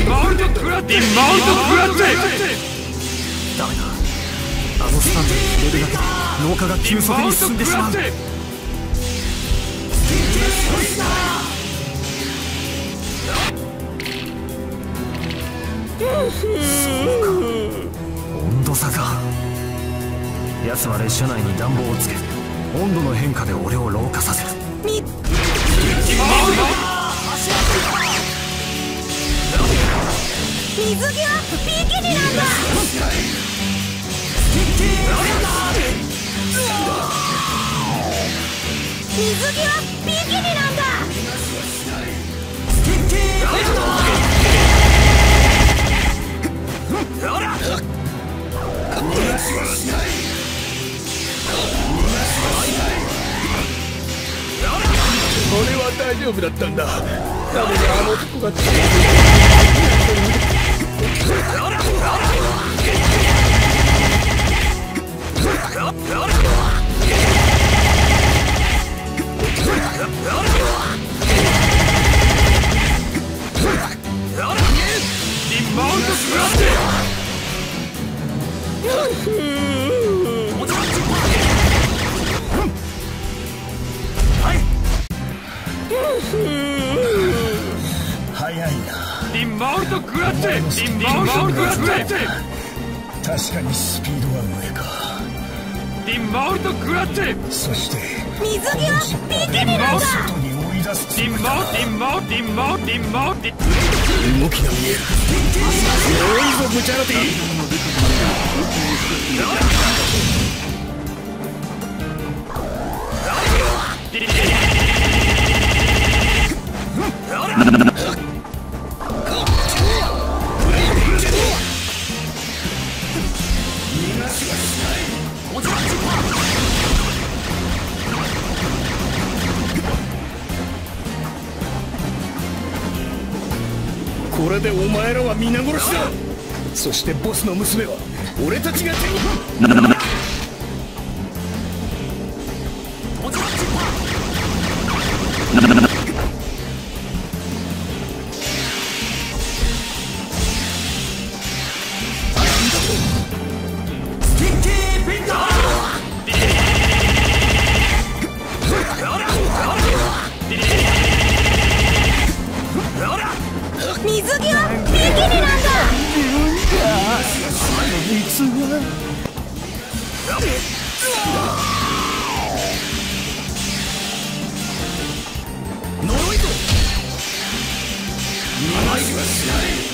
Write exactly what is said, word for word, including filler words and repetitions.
マウルト食らってマウルト食らって。 ダメだ。あのスタンドに触れるだけで脳化が急速に進んでしまう。そうか、温度差か。奴は列車内に暖房をつけ、温度の変化で俺を老化させる。み水着はビキニなんだ。水着はビキニなんだ。 俺は大丈夫だったんだ。なのにあの男が早いな。 リンマウルト食らってリンマウルト食らって確かにスピードは上か。 リンマウルト食らってそして水着はビキニなんだ。 外に追い出すつもりだ。 リンマウリンマウリンマウリンマウリン動きが見える。 強いぞブチャラティ。 これでお前らは皆殺しだ。そしてボスの娘は俺たちが手に。 水着はビキニなんだ。 呪いぞ。見舞いはしない。